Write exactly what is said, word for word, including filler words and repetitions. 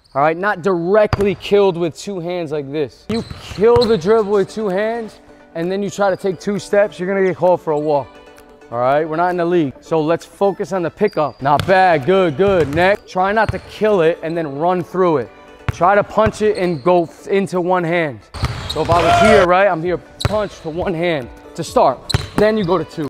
All right, not directly killed with two hands like this. You kill the dribble with two hands and then you try to take two steps, you're gonna get called for a walk. All right, we're not in the league. So let's focus on the pickup. Not bad, good, good. Next, try not to kill it and then run through it. Try to punch it and go into one hand. So if I was here, right, I'm here, punch to one hand to start. Then you go to two.